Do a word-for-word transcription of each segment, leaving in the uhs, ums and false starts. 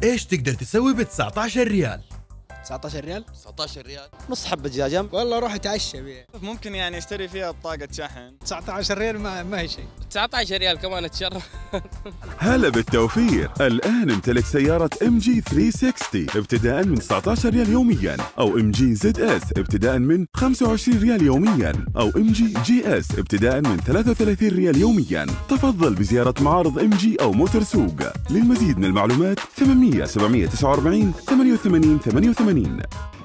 ايش تقدر تسوي ب تسعة عشر ريال؟ تسعة عشر ريال؟ تسعة عشر ريال نص حبة دجاجة. والله اروح اتعشى بيها. ممكن يعني اشتري فيها بطاقة شحن. تسعة عشر ريال ما, ما هي شيء. تسعة عشر ريال كمان اتشرف. هلا بالتوفير، الآن امتلك سيارة ام جي ثلاثمية وستين ابتداء من تسعة عشر ريال يوميا، او ام جي زد اس ابتداء من خمسة وعشرين ريال يوميا، او ام جي جي اس ابتداء من ثلاثة وثلاثين ريال يوميا. تفضل بزيارة معارض ام جي او موتور سوق. للمزيد من المعلومات ثمانية سبعمية وتسعة وأربعين ثمانية وثمانين ثمانية وثمانين.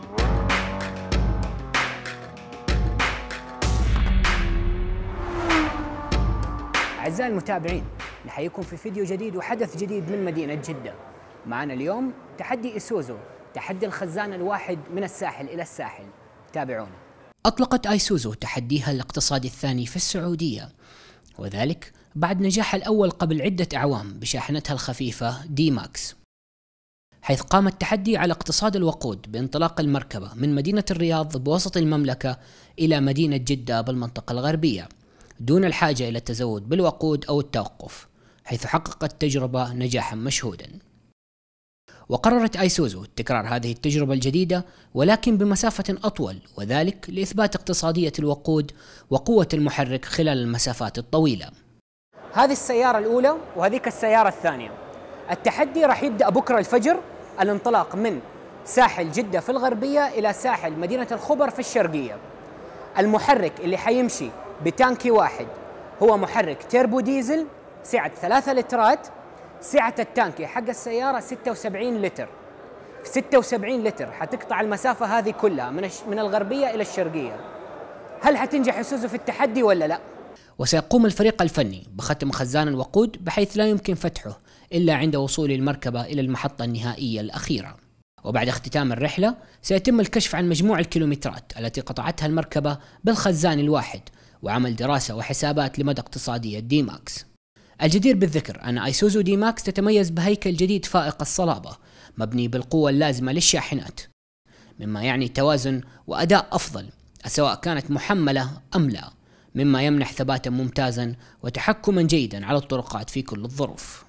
أعزائي المتابعين، نحييكم في فيديو جديد وحدث جديد من مدينة جدة. معنا اليوم تحدي إيسوزو، تحدي الخزان الواحد من الساحل إلى الساحل. تابعونا. أطلقت أيسوزو تحديها الاقتصادي الثاني في السعودية، وذلك بعد نجاح الأول قبل عدة أعوام بشاحنتها الخفيفة دي ماكس، حيث قام التحدي على اقتصاد الوقود بانطلاق المركبة من مدينة الرياض بوسط المملكة إلى مدينة جدة بالمنطقة الغربية، دون الحاجة إلى التزود بالوقود أو التوقف، حيث حققت التجربة نجاحا مشهودا. وقررت أيسوزو تكرار هذه التجربة الجديدة ولكن بمسافة أطول، وذلك لإثبات اقتصادية الوقود وقوة المحرك خلال المسافات الطويلة. هذه السيارة الأولى وهذيك السيارة الثانية. التحدي راح يبدأ بكرة الفجر، الانطلاق من ساحل جدة في الغربية إلى ساحل مدينة الخبر في الشرقية. المحرك اللي حيمشي بتانكي واحد هو محرك تيربو ديزل سعة ثلاثة لترات. سعة التانكي حق السيارة ستة وسبعين لتر. في ستة وسبعين لتر حتقطع المسافة هذه كلها من من الغربية إلى الشرقية. هل حتنجح إيسوزو في التحدي ولا لا؟ وسيقوم الفريق الفني بختم خزان الوقود بحيث لا يمكن فتحه إلا عند وصول المركبة إلى المحطة النهائية الأخيرة. وبعد اختتام الرحلة سيتم الكشف عن مجموع الكيلومترات التي قطعتها المركبة بالخزان الواحد، وعمل دراسة وحسابات لمدى اقتصادية دي ماكس. الجدير بالذكر أن أيسوزو دي ماكس تتميز بهيكل جديد فائق الصلابة مبني بالقوة اللازمة للشاحنات، مما يعني توازن وأداء أفضل سواء كانت محملة أم لا، مما يمنح ثباتا ممتازا وتحكما جيدا على الطرقات في كل الظروف.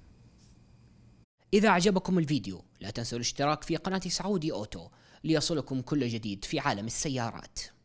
إذا أعجبكم الفيديو لا تنسوا الاشتراك في قناة سعودي أوتو ليصلكم كل جديد في عالم السيارات.